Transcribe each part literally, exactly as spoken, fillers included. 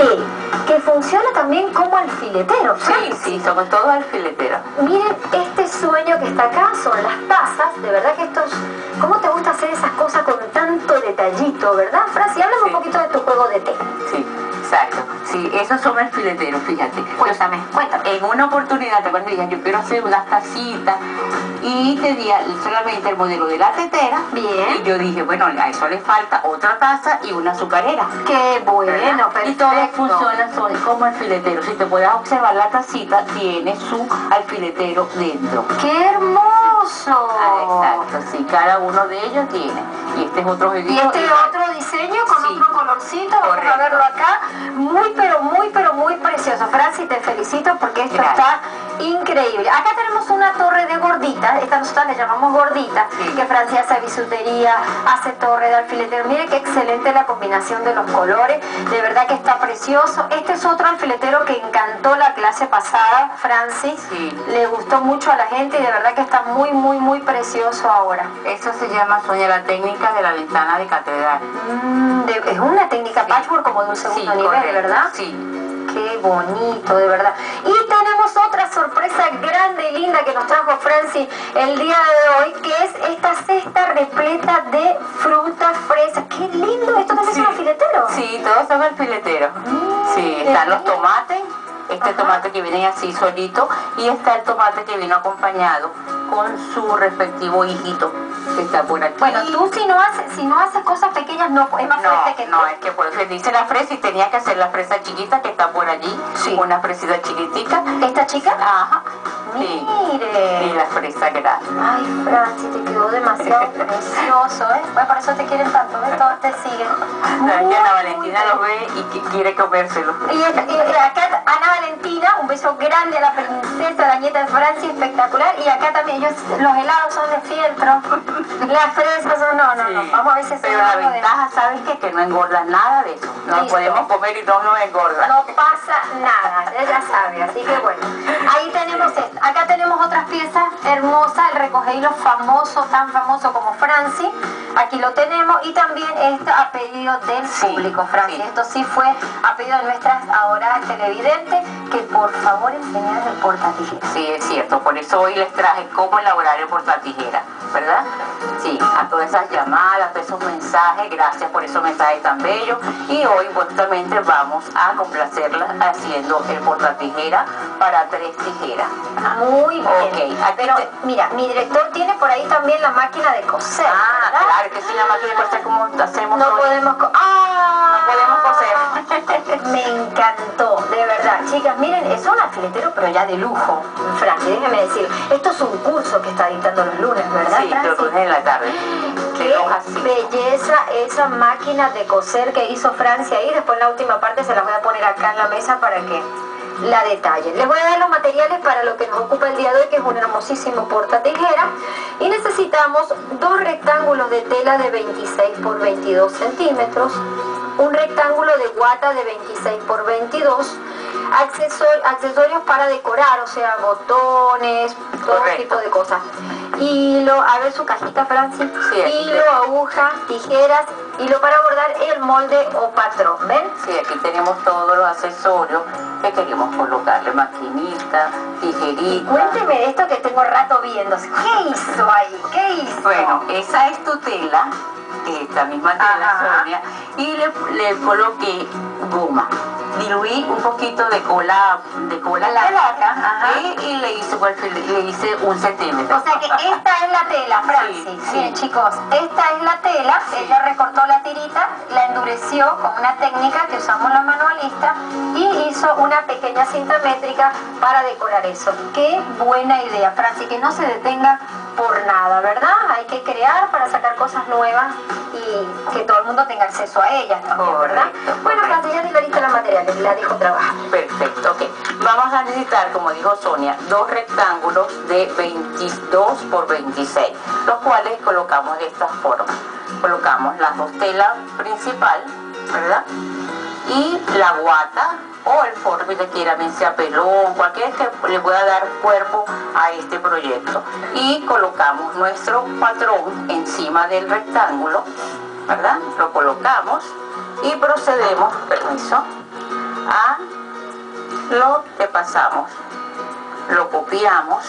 té, que funciona también como alfiletero. Sí, sí, somos todos alfileteros. Miren, este sueño que está acá son las tazas. De verdad que estos... ¿Cómo te gusta hacer esas cosas con tanto detallito, verdad, Franci? Háblame sí. un poquito de tu juego de té. Sí, exacto. Sí, esos son alfileteros, fíjate. Cuéntame, cuéntame. En una oportunidad, cuando dije, yo quiero hacer unas tacitas, y tenía solamente el modelo de la tetera. Bien. Y yo dije, bueno, a eso le falta otra taza y una azucarera. Qué bueno, perfecto. Y todas funcionan son como alfileteros. Si te puedes observar, la tacita tiene su alfiletero dentro. ¡Qué hermoso! Ah, exacto, sí, cada uno de ellos tiene. Y este es otro Y este es otro diseño con sí. otro colorcito. Vamos Correcto. a verlo acá. Muy, pero muy, pero muy precioso. Franci, te felicito porque esto Gracias. está increíble. Acá tenemos una torre de gordita. Esta nosotros le llamamos gordita. Sí. Que Franci hace bisutería, hace torre de alfiletero. Mire qué excelente la combinación de los colores. De verdad que está precioso. Este es otro alfiletero que encantó la clase pasada, Franci. Sí. Le gustó mucho a la gente y de verdad que está muy, muy, muy precioso ahora. Eso se llama, Sonia, la técnica de la ventana de catedral. Mm, de, es una técnica sí. patchwork como de un segundo sí, nivel, correcto. ¿verdad? Sí. Qué bonito, de verdad. Y tenemos otra sorpresa grande y linda que nos trajo Franci el día de hoy, que es esta cesta repleta de frutas, fresas. ¡Qué lindo! ¿Esto también sí. es un alfiletero? Sí, todos son alfileteros. Mm, sí, están los tomates. Este Ajá. tomate que viene así solito, y está el tomate que vino acompañado con su respectivo hijito que está por aquí. Bueno, tú si no haces, si no haces cosas pequeñas, no, es más no, fuerte que tú. No, es que por eso dice la fresa y tenía que hacer la fresa chiquita que está por allí, sí. una fresita chiquitica. ¿Esta chica? Ajá. Mire. Sí. Y la fresa grande. Ay, Franci, te quedó demasiado precioso, ¿eh? Bueno, por eso te quieren tanto, ¿ves? Todos te siguen. No, es que Ana Valentina lo ve y que quiere comérselo. Y, esta, y acá Ana Valentina, un beso grande a la princesa, la nieta de Franci, espectacular. Y acá también, ellos, los helados son de fieltro, las fresas son, no, no, sí. no, vamos a ver si Pero la ventaja, de... ¿sabes qué? Que no engorda nada de eso. No lo podemos comer y no nos engorda. No pasa nada, ya sabe, así que bueno. Ahí tenemos esto. Acá tenemos otras piezas hermosas, el recogehilo famoso, tan famoso como Franci. Aquí lo tenemos, y también esto a pedido del sí, público, Franci. Sí. Esto sí fue a pedido de nuestras adoradas televidentes, que por favor enseñaran el portatijera. Sí, es cierto, por eso hoy les traje cómo elaborar el portatijera, ¿verdad? Sí, a todas esas llamadas, a todos esos mensajes, gracias por esos mensajes tan bellos. Y hoy justamente vamos a complacerlas haciendo el portatijera para tres tijeras. Muy bien. Okay, pero te... mira, mi director tiene por ahí también la máquina de coser. Ah, ¿verdad? claro que sí, la máquina de coser, como hacemos no hoy. Podemos co ¡Ah! No podemos coser. Me encantó, de verdad. Chicas, miren, es un alfiletero, pero ya de lujo, Franci, déjeme decir. Esto es un curso que está dictando los lunes, ¿verdad, Sí, Franci? los lunes en la tarde. Qué belleza esa máquina de coser que hizo Franci ahí. Después en la última parte se las voy a poner acá en la mesa para que la detallen. Les voy a dar los materiales para lo que nos ocupa el día de hoy, que es un hermosísimo portatijera. Y necesitamos dos rectángulos de tela de veintiséis por veintidós centímetros, un rectángulo de guata de veintiséis por veintidós, accesor accesorios para decorar, o sea, botones, todo Correcto. tipo de cosas. Hilo, a ver su cajita, Franci. Sí, hilo, aguja, tijeras, hilo para bordar, el molde o patrón, ¿ven? Sí, aquí tenemos todos los accesorios que queremos colocarle: maquinita, tijerita. Cuénteme de esto que tengo rato viendo. ¿Qué hizo ahí? ¿Qué hizo? Bueno, esa es tu tela, esta misma tela, Ajá. Sonia, y le, le coloqué goma. Diluí un poquito de cola de cola larga y, y le, hice, le hice un centímetro. O sea que esta es la tela, Franci. Sí, sí. Miren, chicos, esta es la tela. Sí. Ella recortó la tirita, la endureció con una técnica que usamos la manualista y hizo una pequeña cinta métrica para decorar eso. Qué buena idea, Franci, que no se detenga por nada, ¿verdad? Hay que crear para sacar cosas nuevas y que todo el mundo tenga acceso a ellas también, ¿verdad? Correcto, bueno, Franci, ya di la lista de los materiales, la dejo trabajar. Perfecto, ok. Vamos a necesitar, como dijo Sonia, dos rectángulos de veintidós por veintiséis, los cuales colocamos de esta forma. Colocamos las dos telas principal, ¿verdad? Y la guata o el forro que quiera, bien sea pelón, cualquier que le pueda dar cuerpo a este proyecto. Y colocamos nuestro patrón encima del rectángulo, ¿verdad? Lo colocamos y procedemos, permiso, lo que pasamos, lo copiamos.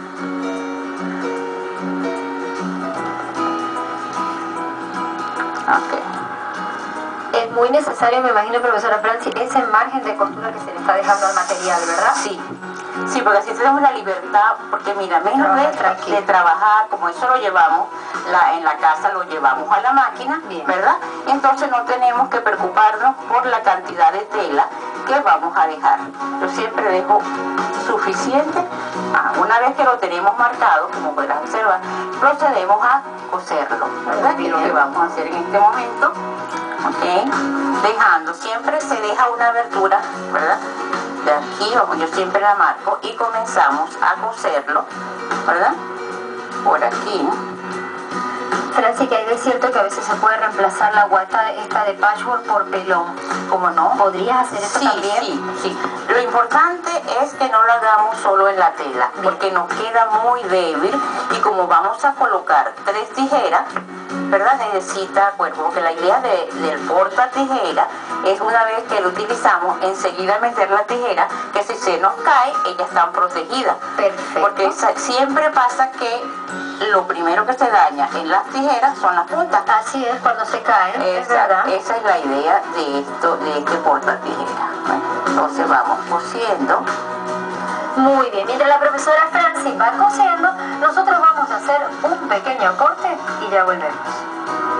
Okay. Es muy necesario, me imagino, profesora Franci, ese margen de costura que se le está dejando al material, ¿verdad? Sí, sí, porque así tenemos la libertad, porque mira, menos de, de trabajar, como eso lo llevamos, la, en la casa lo llevamos a la máquina, bien, ¿verdad? Entonces no tenemos que preocuparnos por la cantidad de tela que vamos a dejar. Yo siempre dejo suficiente. Ah, una vez que lo tenemos marcado, como podrás observar, procedemos a coserlo, ¿verdad? Que es lo que vamos a hacer en este momento. Ok, dejando, siempre se deja una abertura, ¿verdad? De aquí, yo siempre la marco y comenzamos a coserlo, ¿verdad? Por aquí. Franci, que hay de cierto que a veces se puede reemplazar la guata esta de patchwork por pelón. ¿Cómo no? ¿Podrías hacer eso sí, también? Sí, sí. Lo importante es que no lo hagamos solo en la tela, bien, porque nos queda muy débil y como vamos a colocar tres tijeras, ¿verdad? Necesita, bueno, porque la idea de, del porta tijera es una vez que lo utilizamos, enseguida meter la tijera, que si se nos cae, ellas están protegidas. Perfecto. Porque siempre pasa que lo primero que se daña en las tijeras son las puntas. Así es, cuando se caen, esa, es verdad. Esa es la idea de esto, de este porta tijera. Bueno, entonces vamos cosiendo. Muy bien, mientras la profesora Franci va cosiendo, nosotros vamos a hacer un pequeño corte y ya volvemos.